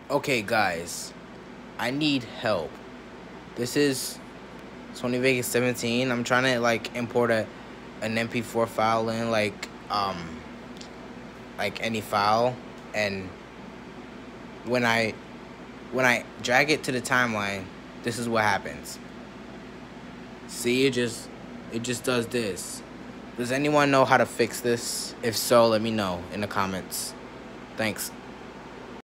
Okay, guys, I need help. This is Sony Vegas 17. I'm trying to like import an MP4 file in like any file, and when I drag it to the timeline, this is what happens. See, it just does this. Does anyone know how to fix this? If so, let me know in the comments. Thanks.